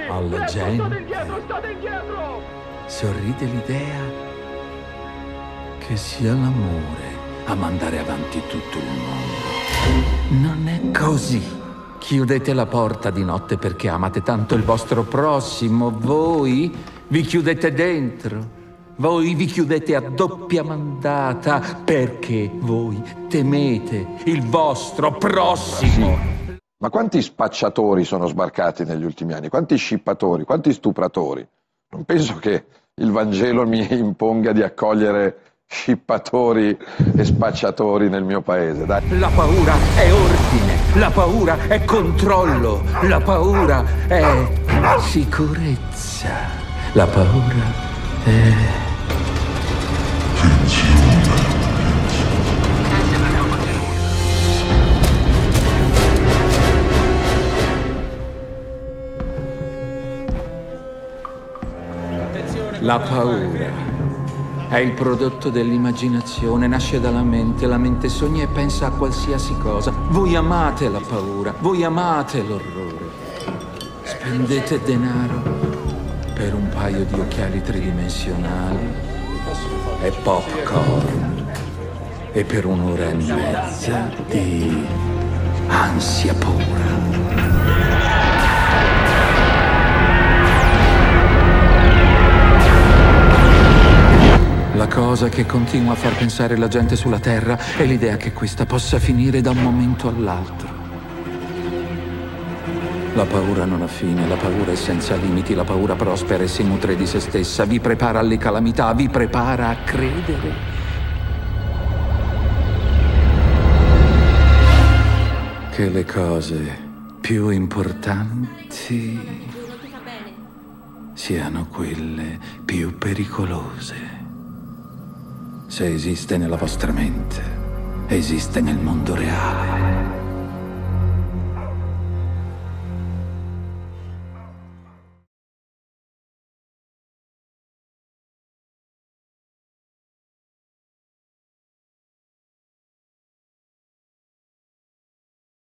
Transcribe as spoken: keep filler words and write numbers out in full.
Alla Presto, gente state indietro, state indietro! sorride l'idea che sia l'amore a mandare avanti tutto il mondo. Non è così. Chiudete la porta di notte perché amate tanto il vostro prossimo. Voi vi chiudete dentro. Voi vi chiudete a doppia mandata perché voi temete il vostro prossimo. Ma quanti spacciatori sono sbarcati negli ultimi anni? Quanti scippatori? Quanti stupratori? Non penso che il Vangelo mi imponga di accogliere scippatori e spacciatori nel mio paese. Dai. La paura è ordine, la paura è controllo, la paura è sicurezza, la paura è... La paura è il prodotto dell'immaginazione, nasce dalla mente, la mente sogna e pensa a qualsiasi cosa. Voi amate la paura, voi amate l'orrore. Spendete denaro per un paio di occhiali tridimensionali e popcorn e per un'ora e mezza di ansia pura. La cosa che continua a far pensare la gente sulla Terra è l'idea che questa possa finire da un momento all'altro. La paura non ha fine, la paura è senza limiti, la paura prospera e si nutre di se stessa, vi prepara alle calamità, vi prepara a credere. Che le cose più importanti siano quelle più pericolose. Se esiste nella vostra mente, esiste nel mondo reale.